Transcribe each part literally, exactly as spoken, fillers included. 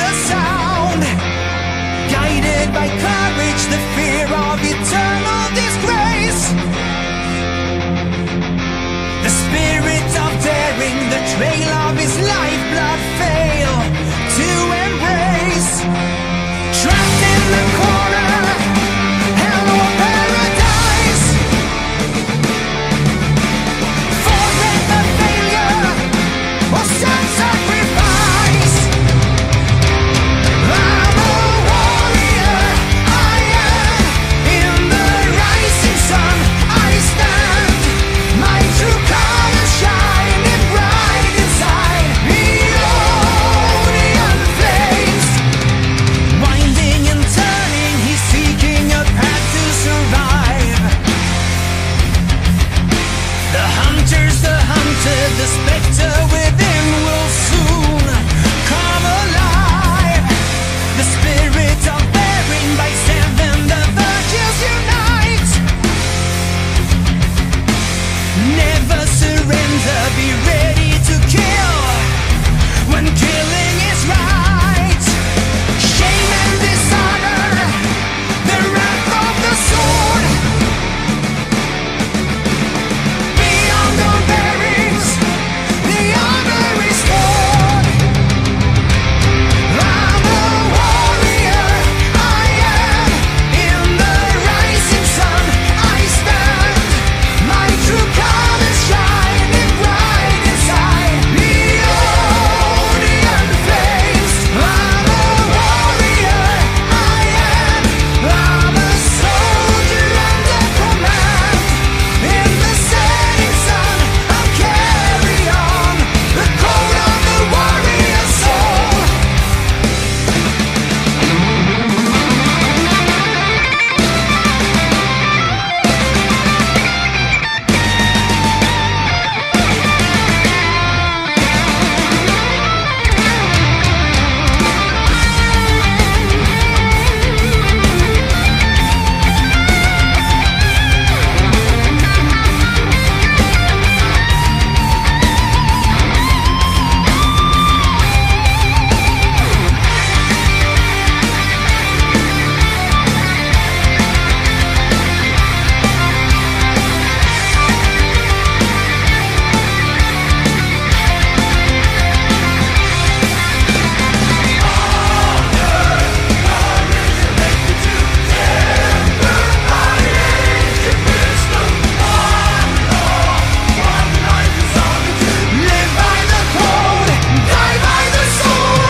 the sound, guided by courage, the fear of eternal disgrace. The spirit of daring, the trail of his lifeblood fail to embrace. Trapped in the corner, hell or paradise. For death or failure, or some sacrifice. I'm a warrior, I am. In the rising sun, I stand. My true colors shining bright inside the onion flames. Winding and turning, he's seeking a path to survive. The hunter's the hunted, the specter within will soon come alive. The spirit of bearing by seven, the virtues unite. Never surrender, be ready to kill when killing is right. Shame and dishonor, the wrath of the sword. Beyond our bearings, the honor is stored. I'm a warrior, I am. In the rising sun, I stand. My true colors shining bright inside the onion flames. I'm a warrior, I am. I'm a soldier under command. In the setting sun, I'll carry on the code of the warrior soul. Live by the code, die by the soul.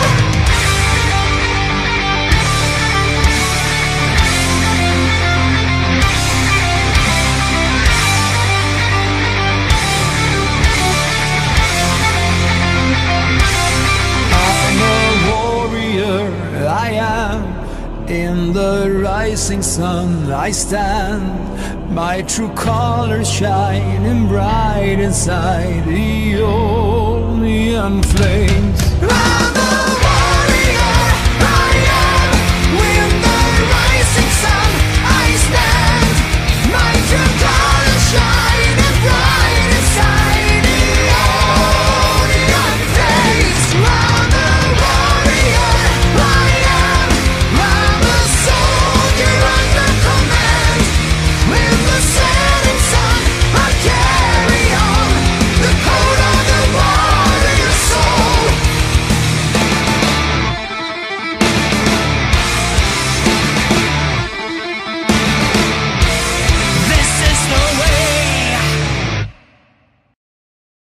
I'm a warrior, I am. In the rising sun, I stand. My true colors shining bright inside the onion flames.